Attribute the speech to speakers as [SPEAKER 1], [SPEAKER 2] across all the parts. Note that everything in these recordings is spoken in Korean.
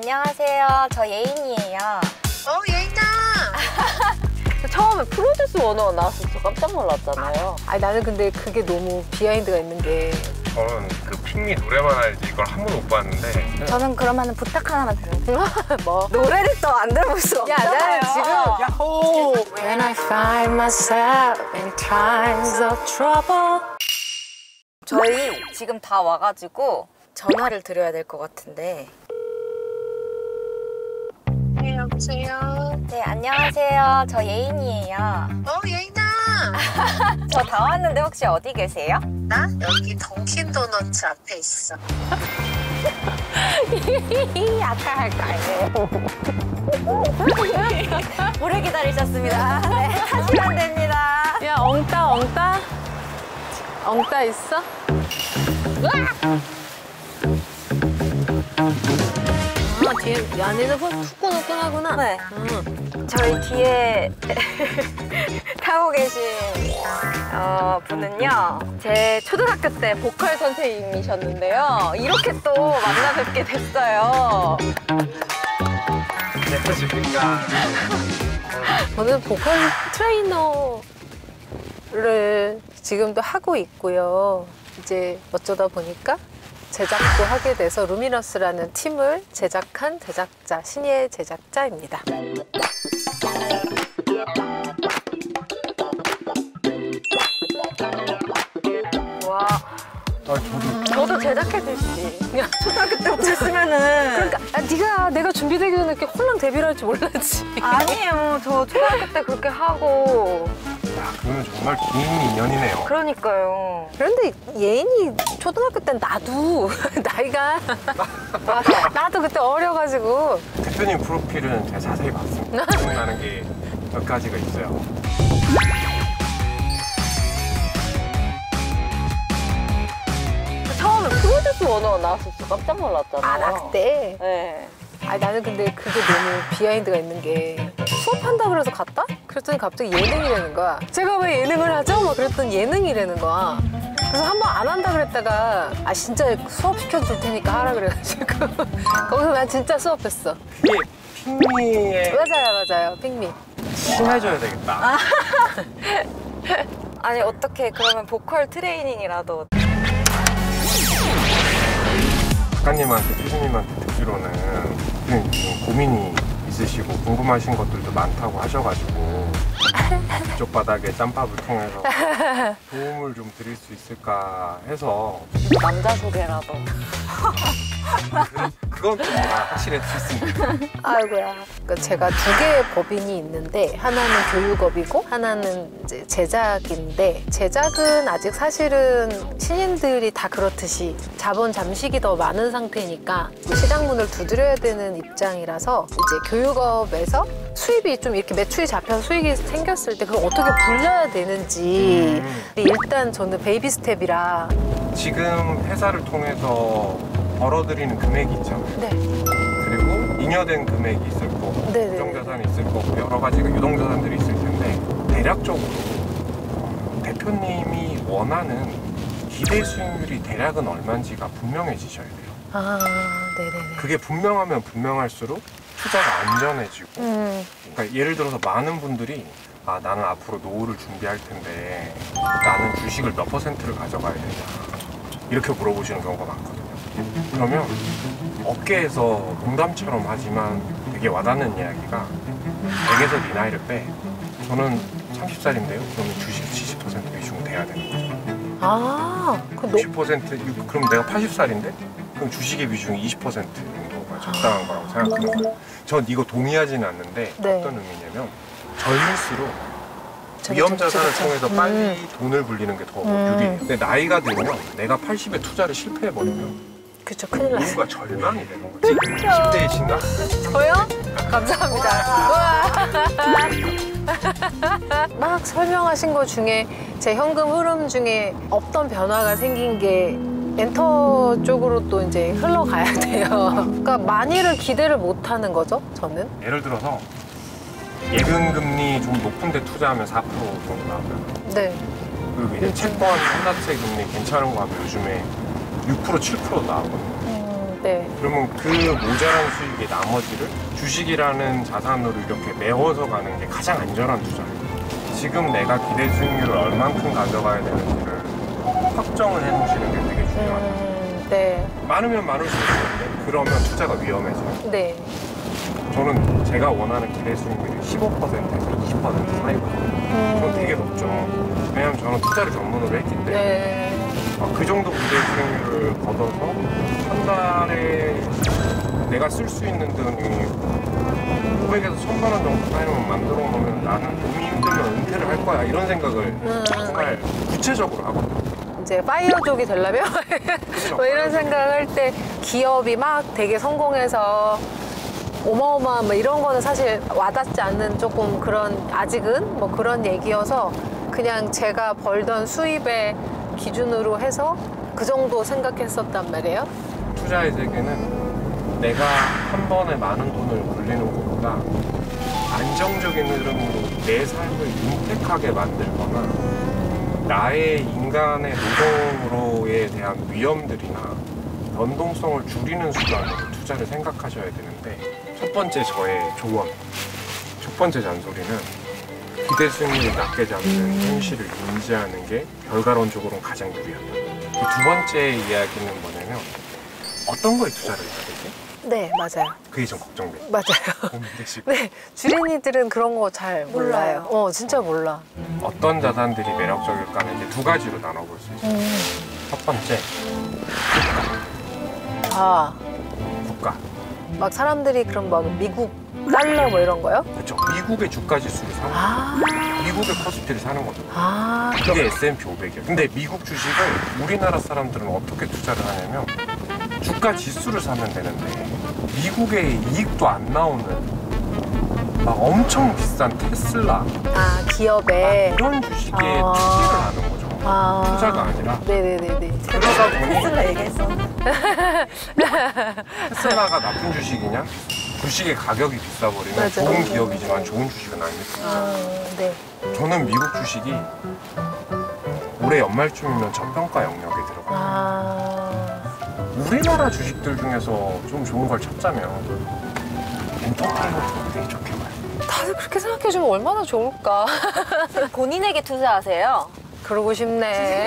[SPEAKER 1] 안녕하세요. 저 예인이에요.
[SPEAKER 2] 예인아!
[SPEAKER 3] 처음에 프로듀스 101 나왔을 때 깜짝 놀랐잖아요. 아니 나는 근데 그게 너무 비하인드가 있는 게
[SPEAKER 4] 저는 그 핑미 노래만 알지 이걸 한 번도 못 봤는데.
[SPEAKER 1] 저는 그러면 부탁 하나만 드려요.
[SPEAKER 3] 뭐?
[SPEAKER 1] 노래를 또 안 들어볼 수 없잖아요.
[SPEAKER 3] 나는 지금
[SPEAKER 4] 야호!
[SPEAKER 3] When I find myself in times of trouble.
[SPEAKER 1] 저희 지금 다 와가지고 전화를 드려야 될 것 같은데.
[SPEAKER 2] 네, 여보세요?
[SPEAKER 1] 네, 안녕하세요. 저 예인이에요.
[SPEAKER 2] 예인아!
[SPEAKER 1] 저 다 왔는데 혹시 어디 계세요?
[SPEAKER 2] 나 여기 던킨 도너츠 앞에 있어.
[SPEAKER 3] 아까 할까요?
[SPEAKER 1] 오래 기다리셨습니다. 네, 타시면 됩니다.
[SPEAKER 3] 야 엉따 있어? 뒤에 안에서 후끈후끈하구나.
[SPEAKER 1] 네. 저희 뒤에 타고 계신 분은요, 제 초등학교 때 보컬 선생님이셨는데요. 이렇게 또 만나 뵙게 됐어요.
[SPEAKER 4] 안녕하십니까.
[SPEAKER 3] 저는 보컬 트레이너를 지금도 하고 있고요. 이제 어쩌다 보니까 제작도 하게 돼서 루미너스라는 팀을 제작한 제작자, 신예 제작자입니다.
[SPEAKER 1] 와, 저도 제작해 주시지. 초등학교 때부터 했으면은.
[SPEAKER 3] 그러니까 내가 준비되기 전에 이렇게 홀랑 데뷔를 할 줄 몰랐지.
[SPEAKER 1] 아니에요. 저 초등학교 때 그렇게 하고.
[SPEAKER 4] 야, 그러면 정말 긴 인연이네요.
[SPEAKER 1] 그러니까요.
[SPEAKER 3] 그런데 예인이 초등학교 땐 나도 나이가 나도 그때 어려가지고.
[SPEAKER 4] 대표님 프로필은 제가 자세히 봤습니다. 기억나는 게 몇 가지가 있어요.
[SPEAKER 3] 처음에 프로듀스 101 나왔을 때 깜짝 놀랐잖아요. 나 그때?
[SPEAKER 1] 네.
[SPEAKER 3] 아니 나는 근데 그게 너무 비하인드가 있는 게 수업한다 그래서 갔다? 그랬더니 갑자기 예능이라는 거야. 제가 왜 예능을 하죠? 막 그랬더니 예능이라는 거야. 그래서 한 번 안 한다 그랬다가 진짜 수업 시켜줄 테니까 하라 그래가지고 거기서 난 진짜 수업했어.
[SPEAKER 4] 그게 핑미에
[SPEAKER 3] 맞아요 핑미.
[SPEAKER 4] 친해져야 되겠다.
[SPEAKER 1] 아니, 어떻게 그러면 보컬 트레이닝이라도.
[SPEAKER 4] 작가님한테, 피디님한테 듣기로는 좀 고민이 있으시고 궁금하신 것들도 많다고 하셔가지고 이쪽 바닥에 짬밥을 통해서 도움을 좀 드릴 수 있을까 해서
[SPEAKER 1] 남자 소개라도.
[SPEAKER 4] 그건 좀 확실히 수 있습니다.
[SPEAKER 3] 아이고야. 그러니까 제가 두 개의 법인이 있는데 하나는 교육업이고 하나는 이제 제작인데 제작은 아직 사실은 신인들이 다 그렇듯이 자본 잠식이 더 많은 상태니까 시장 문을 두드려야 되는 입장이라서 이제 교육업에서 수입이 좀 이렇게 매출이 잡혀서 수익이 생겼을 때 그걸 어떻게 불려야 되는지 일단 저는 베이비 스텝이라
[SPEAKER 4] 지금 회사를 통해서 벌어들이는 금액이 있잖아요.
[SPEAKER 3] 네.
[SPEAKER 4] 그리고 잉여된 금액이 있을 거고
[SPEAKER 3] 네네.
[SPEAKER 4] 유동자산이 있을 거고 여러 가지가 유동자산들이 있을 텐데 대략적으로 대표님이 원하는 기대 수익률이 대략은 얼마인지가 분명해지셔야 돼요.
[SPEAKER 3] 네네네.
[SPEAKER 4] 그게 분명하면 분명할수록 투자가 안전해지고 그러니까 예를 들어서 많은 분들이 나는 앞으로 노후를 준비할 텐데 나는 주식을 몇 %를 가져가야 되냐 이렇게 물어보시는 경우가 많거든요. 그러면 업계에서 농담처럼 하지만 되게 와닿는 이야기가 100에서 네 나이를 빼. 저는 30살인데요. 그러면 주식 70% 비중 돼야 되는 거죠. 60% 그럼 내가 80살인데? 그럼 주식의 비중이 20% 정도가 적당한 거라고 생각하는 거예요. 전 이거 동의하지는 않는데
[SPEAKER 3] 네.
[SPEAKER 4] 어떤 의미냐면 젊을수록 위험 자산을 통해서 빨리 돈을 불리는 게 더 유리해요. 근데 나이가 들면 내가 80에 투자를 실패해버리면
[SPEAKER 3] 그쵸, 큰일 났어요.
[SPEAKER 4] 이유가 절망이 되는 거지. 10대이신가?
[SPEAKER 3] 저요? 감사합니다. 우와. 막 설명하신 것 중에 제 현금 흐름 중에 없던 변화가 생긴 게 엔터 쪽으로 또 이제 흘러가야 돼요. 그러니까 많이를 기대를 못 하는 거죠, 저는.
[SPEAKER 4] 예를 들어서 예금금리 좀 높은 데 투자하면 4% 정도 나오면
[SPEAKER 3] 네.
[SPEAKER 4] 그리고 이제 채권, 환자채 금리 괜찮은 거 하면 요즘에 6%, 7% 나오거든요.
[SPEAKER 3] 네.
[SPEAKER 4] 그러면 그 모자란 수익의 나머지를 주식이라는 자산으로 이렇게 메워서 가는 게 가장 안전한 투자예요. 지금 내가 기대 수익률을 얼만큼 가져가야 되는지를 확정을 해놓으시는 게 되게 중요합니다.
[SPEAKER 3] 네.
[SPEAKER 4] 많으면 많을수록 좋은데 그러면 투자가 위험해져요.
[SPEAKER 3] 네.
[SPEAKER 4] 저는 제가 원하는 기대 수익률이 15%에서 20% 사이거든요. 그건 되게 높죠. 왜냐면 저는 투자를 전문으로 했기 때문에
[SPEAKER 3] 네.
[SPEAKER 4] 그 정도 기대 수익률을 걷어서 한 달에 내가 쓸 수 있는 돈이 500에서 1000만 원 정도 사이만 만들어 놓으면 나는 몸이 힘들면 은퇴를 할 거야 이런 생각을 정말 구체적으로 하거든요.
[SPEAKER 3] 이제 파이어족이 되려면
[SPEAKER 4] 그렇죠?
[SPEAKER 3] 뭐 이런 생각을 할 때 기업이 막 되게 성공해서 어마어마한 뭐 이런 거는 사실 와닿지 않는 조금 그런 아직은 뭐 그런 얘기여서 그냥 제가 벌던 수입의 기준으로 해서 그 정도 생각했었단 말이에요.
[SPEAKER 4] 투자의 세계는 내가 한 번에 많은 돈을 굴리는 것보다 안정적인 흐름으로 내 삶을 윤택하게 만들거나 나의 인간의 노동으로에 대한 위험들이나 변동성을 줄이는 수단으로 투자를 생각하셔야 되는데 첫 번째 저의 조언, 첫 번째 잔소리는 기대 수익률이 낮게 잡는 현실을 인지하는 게 결과론적으로는 가장 유리하다. 두 번째 이야기는 뭐냐면 어떤 거에 투자를 해야 되지?
[SPEAKER 3] 네, 맞아요.
[SPEAKER 4] 그게 좀 걱정돼요.
[SPEAKER 3] 맞아요.
[SPEAKER 4] 고민되시고
[SPEAKER 3] 네, 주린이들은 그런 거 잘 몰라요. 진짜 몰라.
[SPEAKER 4] 어떤 자산들이 매력적일까는 이제 두 가지로 나눠볼 수 있어요. 첫 번째,
[SPEAKER 3] 아,
[SPEAKER 4] 국가.
[SPEAKER 3] 막 사람들이 그럼 막 미국 달러 뭐 이런 거요?
[SPEAKER 4] 그렇죠. 미국의 주가 지수를 사는 거예요.
[SPEAKER 3] 아,
[SPEAKER 4] 미국의 코스피를 사는 거죠.
[SPEAKER 3] 아,
[SPEAKER 4] 그게 S&P 500이에요. 근데 미국 주식을 우리나라 사람들은 어떻게 투자를 하냐면 주가 지수를 사면 되는데 미국의 이익도 안 나오는 막 엄청 비싼 테슬라
[SPEAKER 3] 기업에.
[SPEAKER 4] 이런 주식에
[SPEAKER 3] 아.
[SPEAKER 4] 투자를 하는 거죠. 투자가 아니라
[SPEAKER 3] 네네네네.
[SPEAKER 4] 그러다 보니
[SPEAKER 1] 테슬라 얘기했었는데.
[SPEAKER 4] 테슬라가 나쁜 주식이냐? 주식의 가격이 비싸버리면
[SPEAKER 3] 맞아요.
[SPEAKER 4] 좋은 기업이지만 좋은 주식은 아닙니다.
[SPEAKER 3] 네.
[SPEAKER 4] 저는 미국 주식이 올해 연말쯤이면 저평가 영역에 들어가요. 우리나라 주식들 중에서 좀 좋은 걸 찾자면 엔터테인먼트가 되게 좋게 봐요.
[SPEAKER 3] 다들 그렇게 생각해주면 얼마나 좋을까.
[SPEAKER 1] 본인에게 투자하세요.
[SPEAKER 3] 그러고 싶네.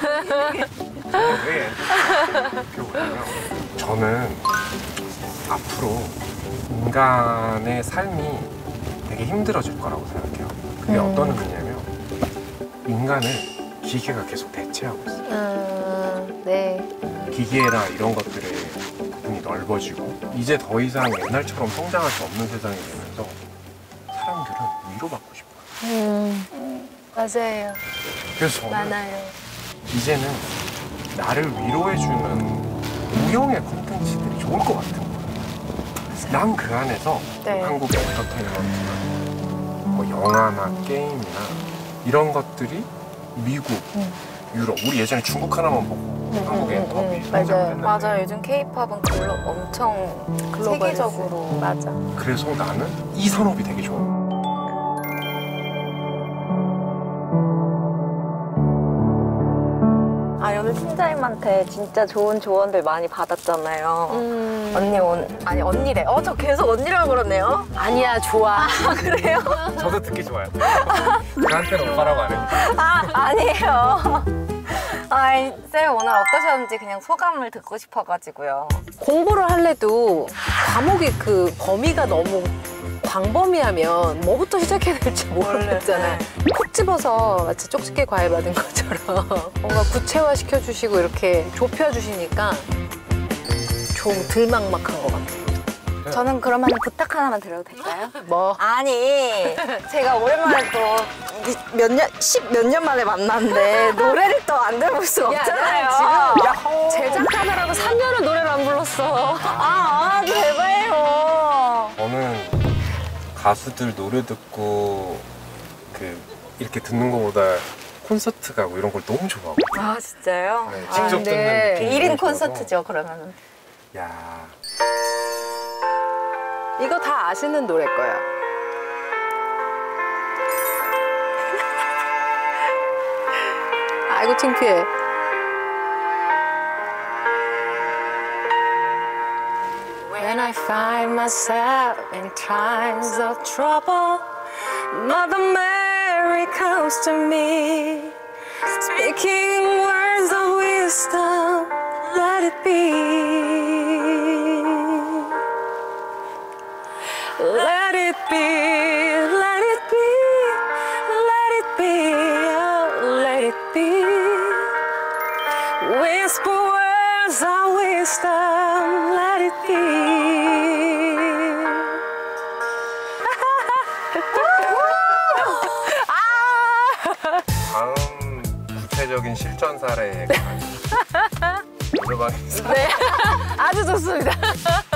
[SPEAKER 4] 왜 이렇게 오냐면 저는 앞으로 인간의 삶이 되게 힘들어질 거라고 생각해요. 그게 어떤 의미냐면 인간을 기계가 계속 대체하고 있어요.
[SPEAKER 3] 네.
[SPEAKER 4] 기계나 이런 것들의 부분이 넓어지고 이제 더 이상 옛날처럼 성장할 수 없는 세상이 되면서 사람들은 위로받고 싶어요.
[SPEAKER 3] 맞아요.
[SPEAKER 4] 그래서 저는
[SPEAKER 3] 많아요.
[SPEAKER 4] 이제는 나를 위로해주는 무형의 콘텐츠들이 좋을 것 같은 거예요. 난 그 안에서
[SPEAKER 3] 네.
[SPEAKER 4] 한국의 엔터테인먼트나 뭐 영화나 게임이나 이런 것들이 미국, 유럽, 우리 예전에 중국 하나만 보고 한국의 엔터비
[SPEAKER 3] 맞아요.
[SPEAKER 4] 성장을
[SPEAKER 1] 맞아요. 요즘 K-팝은 엄청 세계적으로.
[SPEAKER 3] 맞아.
[SPEAKER 4] 그래서 나는 이 산업이 되게 좋아요.
[SPEAKER 1] 오늘 팀장님한테 진짜 좋은 조언들 많이 받았잖아요. 아니 언니래. 저 계속 언니라고 그러네요.
[SPEAKER 3] 아니야, 좋아.
[SPEAKER 1] 그래요?
[SPEAKER 4] 저도 듣기 좋아요. 나한테는 오빠라고 안 해요.
[SPEAKER 1] 아니에요. 쌤 오늘 어떠셨는지 그냥 소감을 듣고 싶어가지고요.
[SPEAKER 3] 공부를 할래도 과목이 그 범위가 너무 광범위하면 뭐부터 시작해야 될지 모르겠잖아요. 콕 집어서 마치 쪽집게 과외 받은 것처럼 뭔가 구체화 시켜주시고 이렇게 좁혀주시니까 좀 덜 막막한 것 같아요.
[SPEAKER 1] 저는 그러면 부탁 하나만 드려도 될까요?
[SPEAKER 3] 뭐?
[SPEAKER 1] 아니 제가 오랜만에 또 몇 년 만에 만났는데 노래를 또 안 들어볼 수 없잖아요.
[SPEAKER 3] 지금 제작하느라고 3년을 노래를 안 불렀어.
[SPEAKER 1] 제발요.
[SPEAKER 4] 저는 가수들 노래 듣고 이렇게 듣는 것보다 콘서트 가고 이런 걸 너무 좋아하고
[SPEAKER 1] 진짜요?
[SPEAKER 4] 네, 직접 듣는
[SPEAKER 3] 네.
[SPEAKER 4] 느낌이
[SPEAKER 1] 1인
[SPEAKER 4] 너무 좋아서.
[SPEAKER 1] 콘서트죠 그러면은.
[SPEAKER 4] 야,
[SPEAKER 3] 이거 다 아시는 노래일 거예요. 아이고 창피해. find myself in times of trouble, Mother Mary comes to me, speaking words of wisdom, let it be. Let it be, let it be, let it be, oh, let it be. Whisper words of wisdom, let it be.
[SPEAKER 4] 다음 구체적인 실전 사례가 노래방에서
[SPEAKER 3] 네, 아주 좋습니다.